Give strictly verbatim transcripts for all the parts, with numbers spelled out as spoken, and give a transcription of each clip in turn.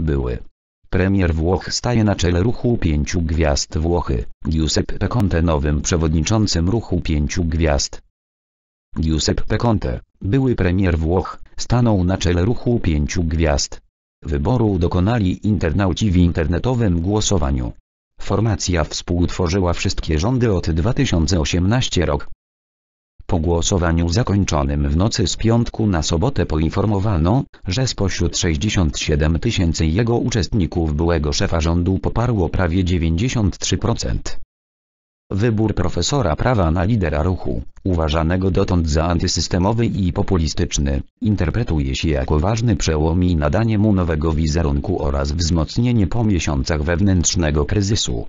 były. Premier Włoch staje na czele ruchu pięciu gwiazd Włochy, Giuseppe Conte nowym przewodniczącym ruchu pięciu gwiazd. Giuseppe Conte, były premier Włoch, stanął na czele ruchu pięciu gwiazd. Wyboru dokonali internauci w internetowym głosowaniu. Formacja współtworzyła wszystkie rządy od dwa tysiące osiemnastego roku. Po głosowaniu zakończonym w nocy z piątku na sobotę poinformowano, że spośród sześćdziesięciu siedmiu tysięcy jego uczestników byłego szefa rządu poparło prawie dziewięćdziesiąt trzy procent. Wybór profesora prawa na lidera ruchu, uważanego dotąd za antysystemowy i populistyczny, interpretuje się jako ważny przełom i nadanie mu nowego wizerunku oraz wzmocnienie po miesiącach wewnętrznego kryzysu.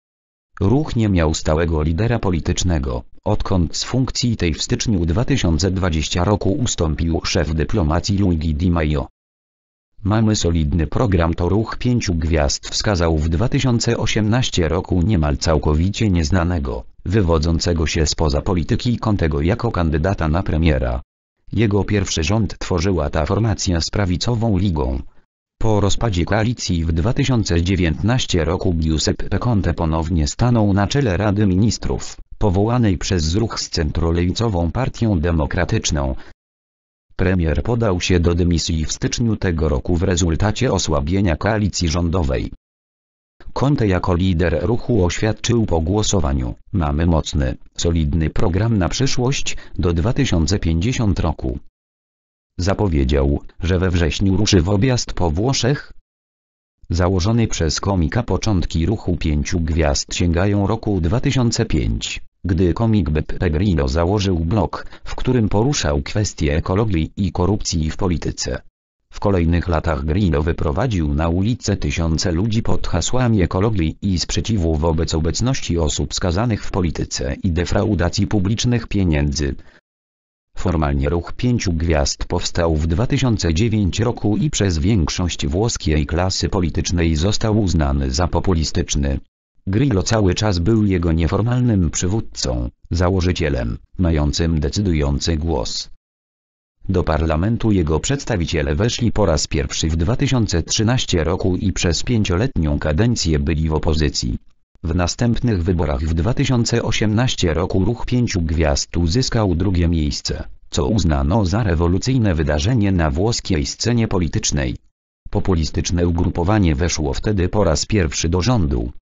Ruch nie miał stałego lidera politycznego, odkąd z funkcji tej w styczniu dwa tysiące dwudziestego roku ustąpił szef dyplomacji Luigi Di Maio. Mamy solidny program, to ruch pięciu gwiazd wskazał w dwa tysiące osiemnastego roku niemal całkowicie nieznanego, wywodzącego się spoza polityki Contego jako kandydata na premiera. Jego pierwszy rząd tworzyła ta formacja z prawicową Ligą. Po rozpadzie koalicji w dwa tysiące dziewiętnastego roku Giuseppe Conte ponownie stanął na czele Rady Ministrów, powołanej przez ruch z centrolewicową Partią Demokratyczną. Premier podał się do dymisji w styczniu tego roku w rezultacie osłabienia koalicji rządowej. Conte jako lider ruchu oświadczył po głosowaniu: mamy mocny, solidny program na przyszłość, do dwa tysiące pięćdziesiątego roku. Zapowiedział, że we wrześniu ruszy w objazd po Włoszech. Założony przez komika początki ruchu pięciu gwiazd sięgają roku dwa tysiące piątego, gdy komik Beppe Grillo założył blog, w którym poruszał kwestie ekologii i korupcji w polityce. W kolejnych latach Grillo wyprowadził na ulicę tysiące ludzi pod hasłami ekologii i sprzeciwu wobec obecności osób skazanych w polityce i defraudacji publicznych pieniędzy. Formalnie ruch pięciu gwiazd powstał w dwa tysiące dziewiątym roku i przez większość włoskiej klasy politycznej został uznany za populistyczny. Grillo cały czas był jego nieformalnym przywódcą, założycielem, mającym decydujący głos. Do parlamentu jego przedstawiciele weszli po raz pierwszy w dwa tysiące trzynastym roku i przez pięcioletnią kadencję byli w opozycji. W następnych wyborach w dwa tysiące osiemnastym roku ruch pięciu gwiazd uzyskał drugie miejsce, co uznano za rewolucyjne wydarzenie na włoskiej scenie politycznej. Populistyczne ugrupowanie weszło wtedy po raz pierwszy do rządu.